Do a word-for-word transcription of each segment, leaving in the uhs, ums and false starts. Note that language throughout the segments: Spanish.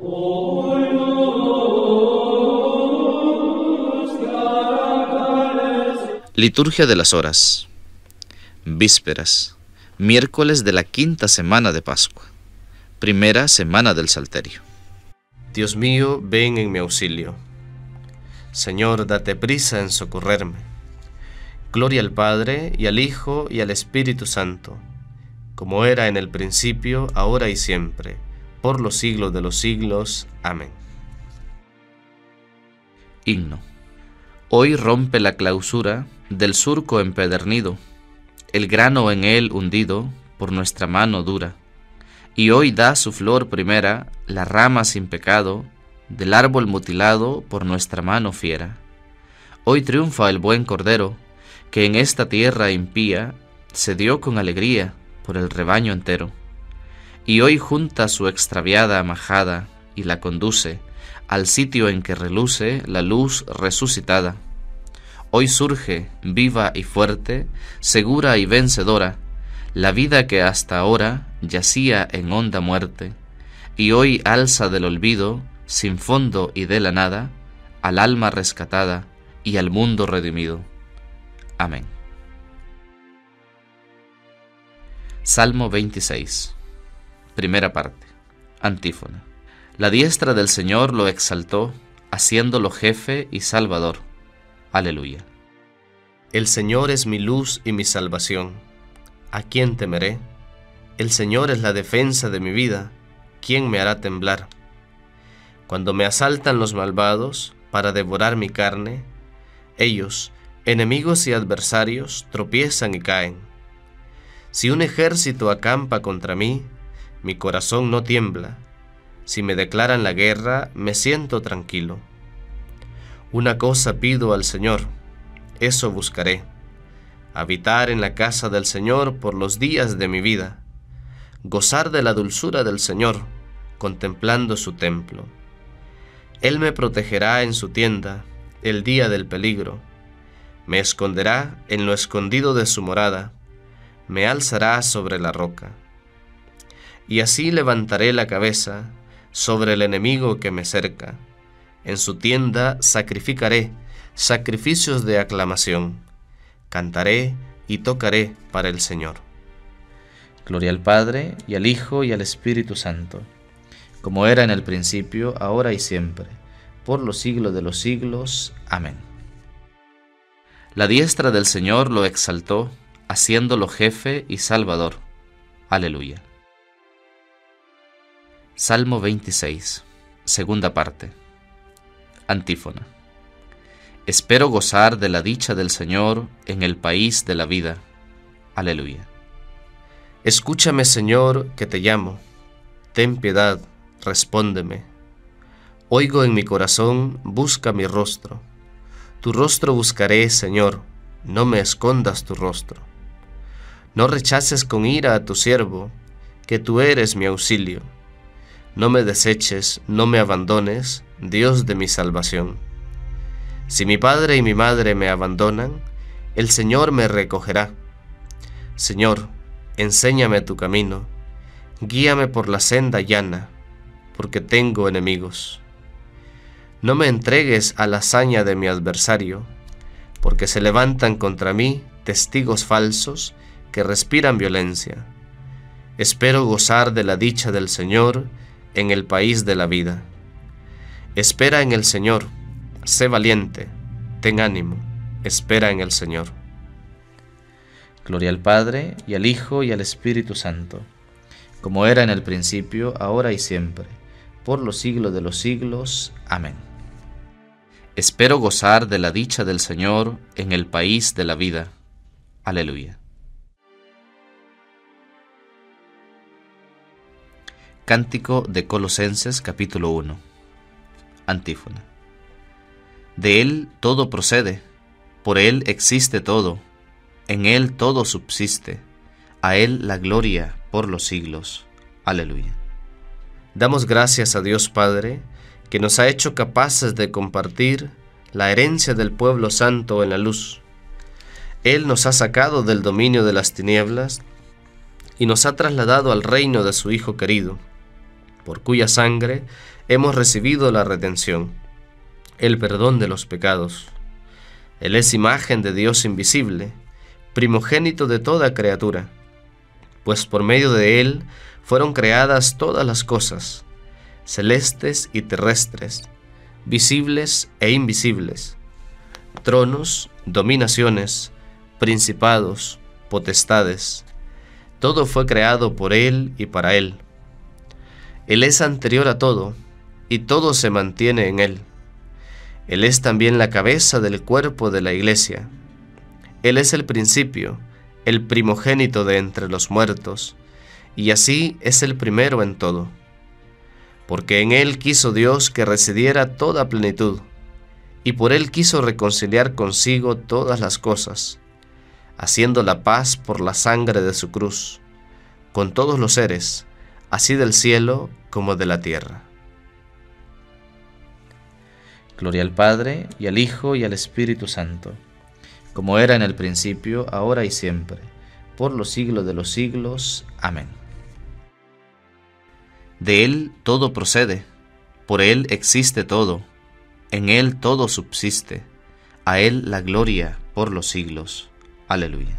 Liturgia de las Horas. Vísperas. Miércoles de la quinta semana de Pascua. Primera semana del Salterio. Dios mío, ven en mi auxilio. Señor, date prisa en socorrerme. Gloria al Padre, y al Hijo, y al Espíritu Santo, como era en el principio, ahora y siempre, por los siglos de los siglos. Amén. Himno. Hoy rompe la clausura del surco empedernido, el grano en él hundido por nuestra mano dura, y hoy da su flor primera, la rama sin pecado, del árbol mutilado por nuestra mano fiera. Hoy triunfa el buen Cordero, que en esta tierra impía se dio con alegría por el rebaño entero, y hoy junta su extraviada majada y la conduce al sitio en que reluce la luz resucitada. Hoy surge, viva y fuerte, segura y vencedora, la vida que hasta ahora yacía en honda muerte, y hoy alza del olvido, sin fondo y de la nada, al alma rescatada y al mundo redimido. Amén. Salmo veintiséis. Primera parte. Antífona. La diestra del Señor lo exaltó, haciéndolo jefe y salvador. Aleluya. El Señor es mi luz y mi salvación. ¿A quién temeré? El Señor es la defensa de mi vida. ¿Quién me hará temblar? Cuando me asaltan los malvados para devorar mi carne, ellos, enemigos y adversarios, tropiezan y caen. Si un ejército acampa contra mí, mi corazón no tiembla. Si me declaran la guerra, me siento tranquilo. Una cosa pido al Señor, eso buscaré: habitar en la casa del Señor por los días de mi vida, gozar de la dulzura del Señor, contemplando su templo. Él me protegerá en su tienda el día del peligro, me esconderá en lo escondido de su morada, me alzará sobre la roca. Y así levantaré la cabeza sobre el enemigo que me cerca. En su tienda sacrificaré sacrificios de aclamación. Cantaré y tocaré para el Señor. Gloria al Padre, y al Hijo, y al Espíritu Santo, como era en el principio, ahora y siempre, por los siglos de los siglos. Amén. La diestra del Señor lo exaltó, haciéndolo jefe y salvador. Aleluya. Salmo veintiséis. Segunda parte. Antífona. Espero gozar de la dicha del Señor en el país de la vida. Aleluya. Escúchame, Señor, que te llamo. Ten piedad, respóndeme. Oigo en mi corazón, busca mi rostro. Tu rostro buscaré, Señor, no me escondas tu rostro. No rechaces con ira a tu siervo, que tú eres mi auxilio. No me deseches, no me abandones, Dios de mi salvación. Si mi padre y mi madre me abandonan, el Señor me recogerá. Señor, enséñame tu camino, guíame por la senda llana, porque tengo enemigos. No me entregues a la hazaña de mi adversario, porque se levantan contra mí testigos falsos que respiran violencia. Espero gozar de la dicha del Señor en el país de la vida. Espera en el Señor, sé valiente, ten ánimo, espera en el Señor. Gloria al Padre, y al Hijo, y al Espíritu Santo, como era en el principio, ahora y siempre, por los siglos de los siglos. Amén. Espero gozar de la dicha del Señor en el país de la vida. Aleluya. Cántico de Colosenses capítulo uno. Antífona. De Él todo procede, por Él existe todo, en Él todo subsiste, a Él la gloria por los siglos. Aleluya. Damos gracias a Dios Padre, que nos ha hecho capaces de compartir la herencia del pueblo santo en la luz. Él nos ha sacado del dominio de las tinieblas y nos ha trasladado al reino de su Hijo querido. por cuya sangre hemos recibido la redención, el perdón de los pecados. Él es imagen de Dios invisible, primogénito de toda criatura, pues por medio de Él fueron creadas todas las cosas, celestes y terrestres, visibles e invisibles, tronos, dominaciones, principados, potestades. Todo fue creado por Él y para Él. Él es anterior a todo, y todo se mantiene en Él. Él es también la cabeza del cuerpo de la Iglesia. Él es el principio, el primogénito de entre los muertos, y así es el primero en todo. Porque en Él quiso Dios que residiera toda plenitud, y por Él quiso reconciliar consigo todas las cosas, haciendo la paz por la sangre de su cruz, con todos los seres, así del cielo como de la tierra. Gloria al Padre, y al Hijo, y al Espíritu Santo, como era en el principio, ahora y siempre, por los siglos de los siglos. Amén. De Él todo procede, por Él existe todo, en Él todo subsiste, a Él la gloria por los siglos. Aleluya.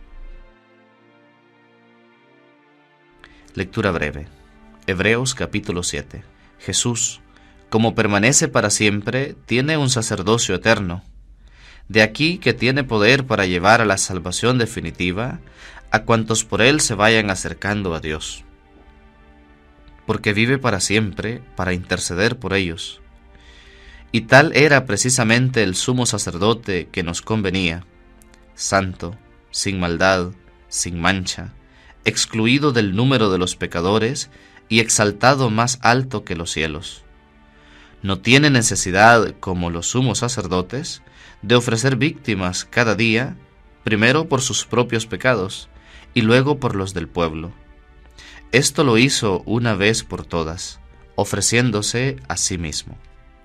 Lectura breve. Hebreos capítulo siete. Jesús, como permanece para siempre, tiene un sacerdocio eterno. De aquí que tiene poder para llevar a la salvación definitiva a cuantos por Él se vayan acercando a Dios. Porque vive para siempre para interceder por ellos. Y tal era precisamente el sumo sacerdote que nos convenía, santo, sin maldad, sin mancha, excluido del número de los pecadores y exaltado más alto que los cielos. No tiene necesidad, como los sumos sacerdotes, de ofrecer víctimas cada día, primero por sus propios pecados y luego por los del pueblo. Esto lo hizo una vez por todas, ofreciéndose a sí mismo.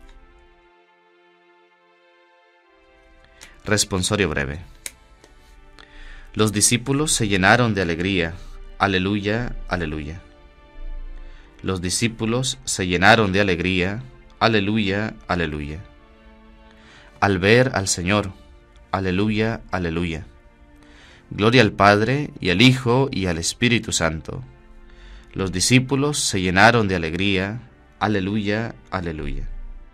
Responsorio breve. Los discípulos se llenaron de alegría. Aleluya, aleluya. Los discípulos se llenaron de alegría. Aleluya, aleluya. Al ver al Señor. Aleluya, aleluya. Gloria al Padre, y al Hijo, y al Espíritu Santo. Los discípulos se llenaron de alegría. Aleluya, aleluya.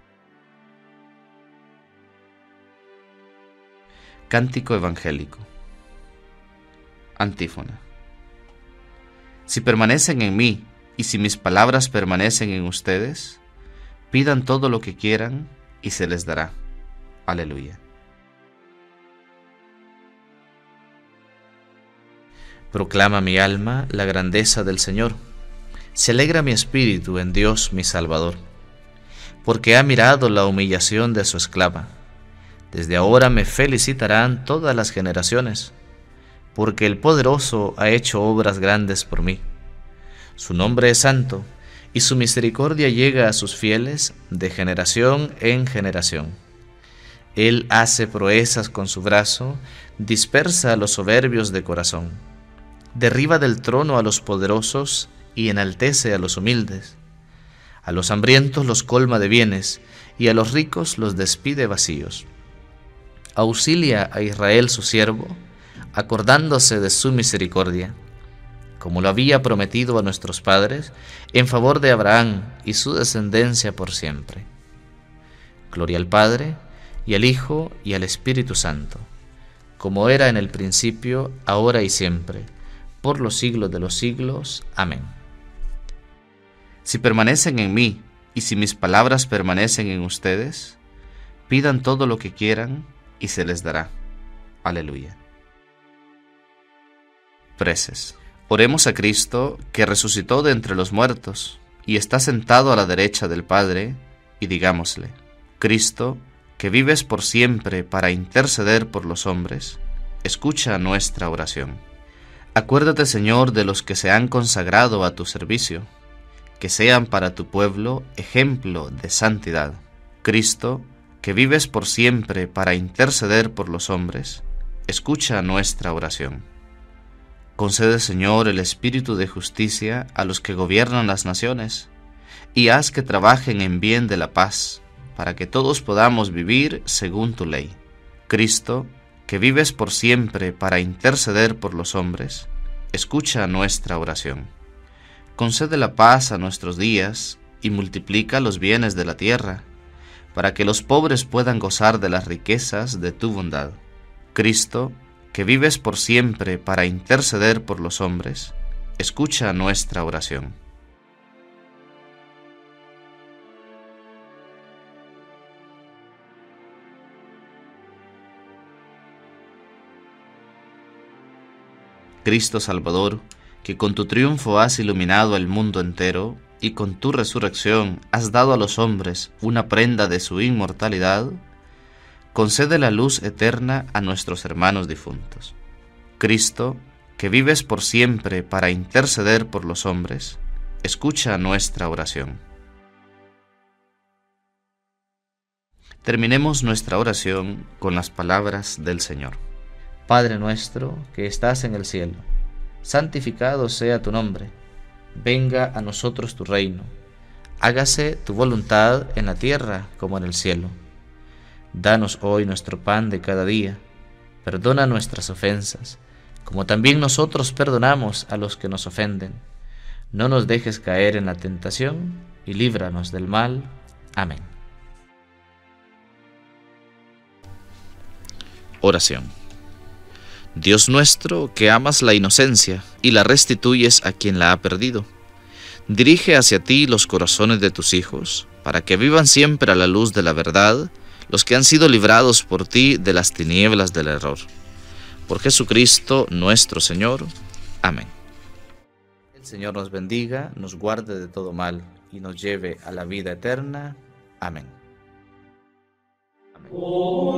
Cántico evangélico. Antífona. Si permanecen en mí, y si mis palabras permanecen en ustedes, pidan todo lo que quieran, y se les dará. Aleluya. Proclama mi alma la grandeza del Señor. Se alegra mi espíritu en Dios mi Salvador, porque ha mirado la humillación de su esclava. Desde ahora me felicitarán todas las generaciones, porque el Poderoso ha hecho obras grandes por mí. Su nombre es santo, y su misericordia llega a sus fieles de generación en generación. Él hace proezas con su brazo, dispersa a los soberbios de corazón, derriba del trono a los poderosos y enaltece a los humildes. A los hambrientos los colma de bienes, y a los ricos los despide vacíos. Auxilia a Israel su siervo, acordándose de su misericordia, como lo había prometido a nuestros padres, en favor de Abraham y su descendencia por siempre. Gloria al Padre, y al Hijo, y al Espíritu Santo, como era en el principio, ahora y siempre, por los siglos de los siglos. Amén. Si permanecen en mí, y si mis palabras permanecen en ustedes, pidan todo lo que quieran, y se les dará. Aleluya. Preces. Oremos a Cristo, que resucitó de entre los muertos, y está sentado a la derecha del Padre, y digámosle: Cristo, que vives por siempre para interceder por los hombres, escucha nuestra oración. Acuérdate, Señor, de los que se han consagrado a tu servicio, que sean para tu pueblo ejemplo de santidad. Cristo, que vives por siempre para interceder por los hombres, escucha nuestra oración. Concede, Señor, el espíritu de justicia a los que gobiernan las naciones, y haz que trabajen en bien de la paz, para que todos podamos vivir según tu ley. Cristo, que vives por siempre para interceder por los hombres, escucha nuestra oración. Concede la paz a nuestros días y multiplica los bienes de la tierra, para que los pobres puedan gozar de las riquezas de tu bondad. Cristo, que vives por siempre para interceder por los hombres, escucha nuestra oración. Cristo Salvador, que con tu triunfo has iluminado el mundo entero y con tu resurrección has dado a los hombres una prenda de su inmortalidad, concede la luz eterna a nuestros hermanos difuntos. Cristo, que vives por siempre para interceder por los hombres, escucha nuestra oración. Terminemos nuestra oración con las palabras del Señor. Padre nuestro que estás en el cielo, santificado sea tu nombre. Venga a nosotros tu reino. Hágase tu voluntad en la tierra como en el cielo. Danos hoy nuestro pan de cada día. Perdona nuestras ofensas, como también nosotros perdonamos a los que nos ofenden. No nos dejes caer en la tentación y líbranos del mal. Amén. Oración. Dios nuestro, que amas la inocencia y la restituyes a quien la ha perdido, dirige hacia ti los corazones de tus hijos, para que vivan siempre a la luz de la verdad los que han sido librados por ti de las tinieblas del error. Por Jesucristo nuestro Señor. Amén. El Señor nos bendiga, nos guarde de todo mal y nos lleve a la vida eterna. Amén. Amén.